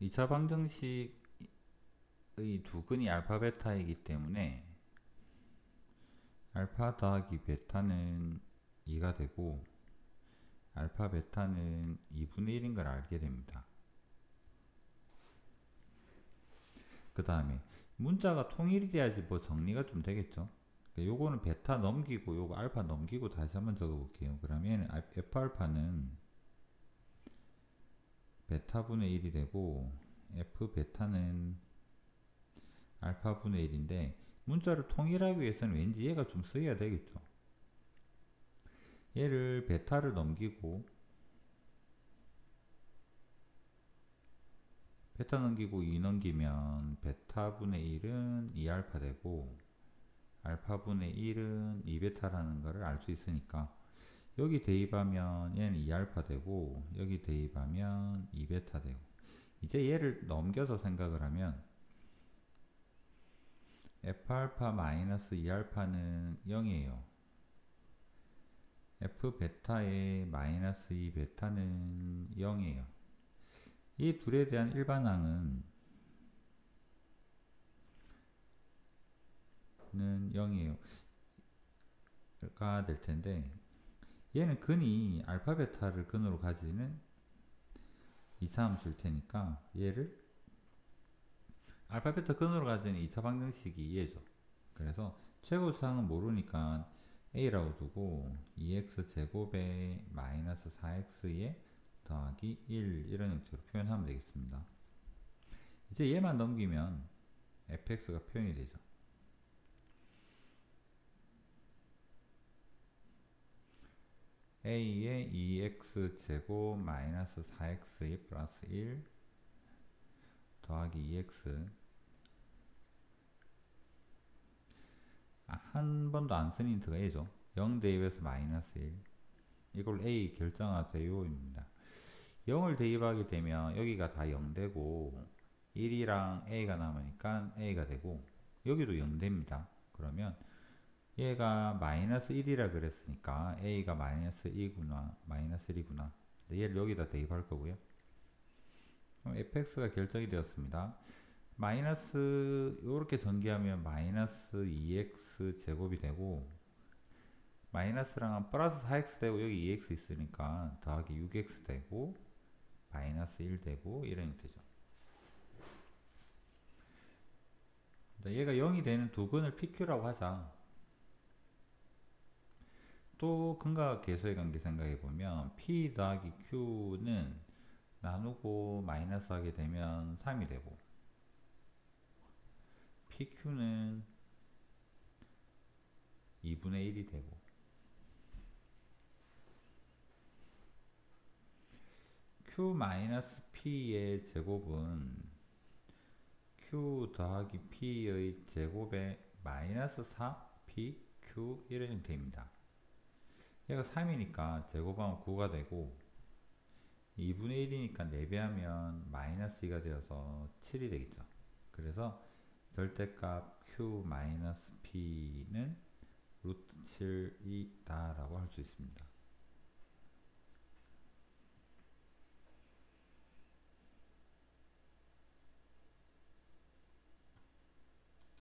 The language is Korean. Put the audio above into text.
2차 방정식의 두근이 알파 베타이기 때문에 알파 더하기 베타는 2가 되고 알파 베타는 2분의 1인 걸 알게 됩니다. 그 다음에 문자가 통일이 돼야지 뭐 정리가 좀 되겠죠. 요거는 베타 넘기고 요거 알파 넘기고 다시 한번 적어 볼게요. 그러면 F 알파는 베타분의 1이 되고 F 베타는 알파분의 1인데 문자를 통일하기 위해서는 왠지 얘가 좀 쓰여야 되겠죠. 얘를 베타를 넘기고 베타 넘기고 2 넘기면 베타분의 1은 2알파 되고 알파분의 1은 2베타라는 것을 알 수 있으니까 여기 대입하면 얘는 2알파 되고 여기 대입하면 2베타 되고 이제 얘를 넘겨서 생각을 하면 F알파 마이너스 2알파는 0이에요. F베타의 마이너스 2베타는 0이에요. 이 둘에 대한 일반항은 0이에요. 가 될 텐데 얘는 근이 알파 베타를 근으로 가지는 이차함수일 테니까 얘를 알파 베타 근으로 가지는 2차 방정식이 얘죠. 그래서 최고차항은 모르니까 a라고 두고 2x 제곱에 마이너스 4x에 더하기 1 이런 형태로 표현하면 되겠습니다. 이제 얘만 넘기면 fx가 표현이 되죠. a에 2x 제곱 마이너스 4x 플러스 1 더하기 2x 한 번도 안 쓴 인트가 a죠. 0 대입해서 마이너스 1 이걸 a 결정하세요 입니다. 0을 대입하게 되면 여기가 다 0 되고 1이랑 a가 남으니까 a가 되고 여기도 0 됩니다. 그러면 얘가 마이너스 1이라 그랬으니까 a가 마이너스 2구나 마이너스 1이구나. 얘를 여기다 대입할 거고요. 그럼 fx가 결정이 되었습니다. 마이너스 요렇게 전개하면 마이너스 2x 제곱이 되고 마이너스랑 플러스 4x 되고 여기 2x 있으니까 더하기 6x 되고 마이너스 1 되고 이런 형태죠. 얘가 0이 되는 두 근을 PQ라고 하자. 또 근과 계수의 관계 생각해 보면 P 더하기 Q는 나누고 마이너스 하게 되면 3이 되고 PQ는 2분의 1이 되고 Q 마이너스 P의 제곱은 Q 더하기 P의 제곱에 마이너스 4 P Q 이런 형태입니다. 얘가 3이니까 제곱하면 9가 되고 2분의 1이니까 4배하면 마이너스 2가 되어서 7이 되겠죠. 그래서 절대값 Q-P는 루트 7이다 라고 할 수 있습니다.